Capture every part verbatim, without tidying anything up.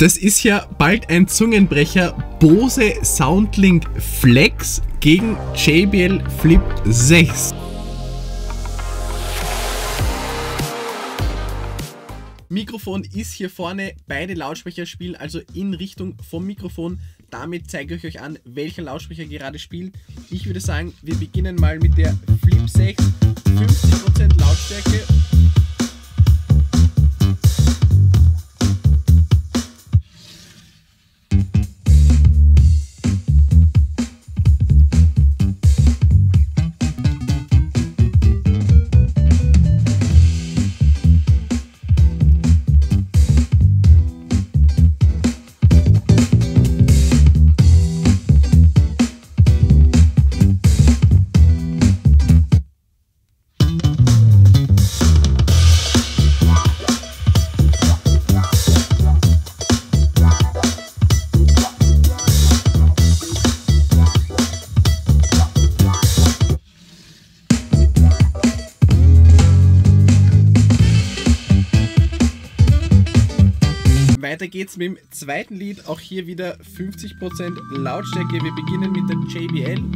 Das ist ja bald ein Zungenbrecher. Bose Soundlink Flex gegen J B L Flip sechs. Mikrofon ist hier vorne, beide Lautsprecher spielen also in Richtung vom Mikrofon. Damit zeige ich euch an, welcher Lautsprecher gerade spielt. Ich würde sagen, wir beginnen mal mit der Flip sechs, fünfzig Prozent Lautstärke. Weiter geht's mit dem zweiten Lied, auch hier wieder fünfzig Prozent Lautstärke. Wir beginnen mit der J B L.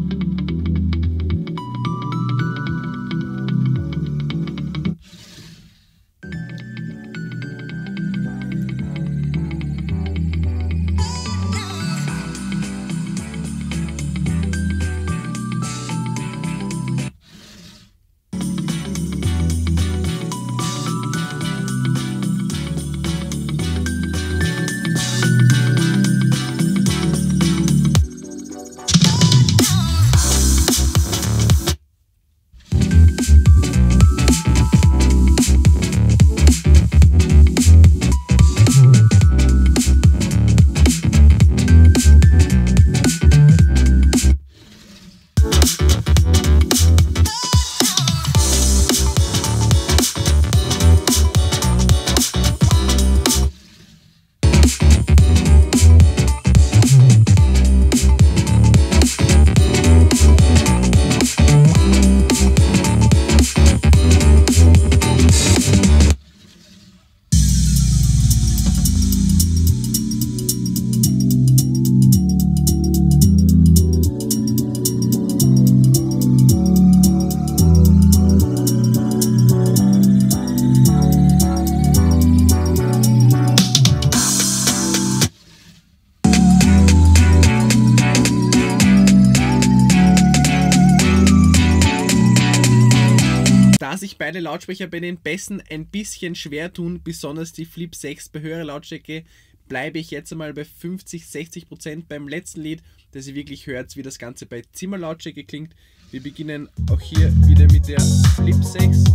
Da sich beide Lautsprecher bei den Bässen ein bisschen schwer tun, besonders die Flip sechs bei höherer Lautstärke, bleibe ich jetzt einmal bei fünfzig, sechzig Prozent beim letzten Lied, dass ihr wirklich hört, wie das Ganze bei Zimmerlautstärke klingt. Wir beginnen auch hier wieder mit der Flip sechs.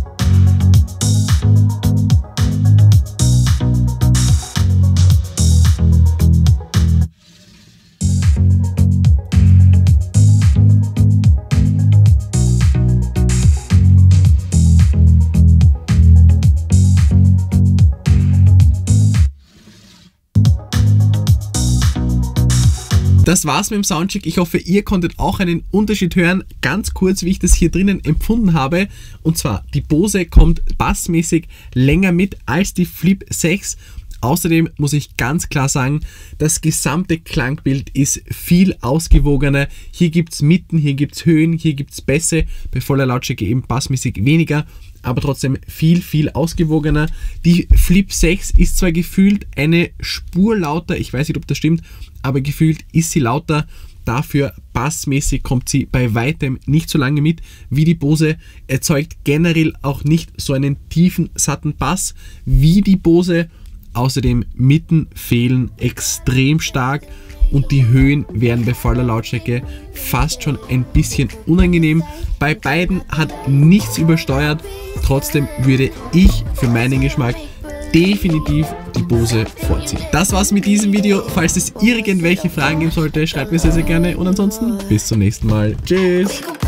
Das war's mit dem Soundcheck. Ich hoffe, ihr konntet auch einen Unterschied hören. Ganz kurz, wie ich das hier drinnen empfunden habe. Und zwar, die Bose kommt bassmäßig länger mit als die Flip sechs. Außerdem muss ich ganz klar sagen, das gesamte Klangbild ist viel ausgewogener. Hier gibt es Mitten, hier gibt es Höhen, hier gibt es Bässe. Bei voller Lautstärke eben bassmäßig weniger, aber trotzdem viel, viel ausgewogener. Die Flip sechs ist zwar gefühlt eine Spur lauter, ich weiß nicht, ob das stimmt, aber gefühlt ist sie lauter. Dafür bassmäßig kommt sie bei weitem nicht so lange mit wie die Bose. Erzeugt generell auch nicht so einen tiefen, satten Bass wie die Bose. Außerdem Mitten fehlen extrem stark und die Höhen werden bei voller Lautstärke fast schon ein bisschen unangenehm. Bei beiden hat nichts übersteuert. Trotzdem würde ich für meinen Geschmack definitiv die Bose vorziehen. Das war's mit diesem Video. Falls es irgendwelche Fragen geben sollte, schreibt mir sehr, sehr gerne und ansonsten bis zum nächsten Mal. Tschüss!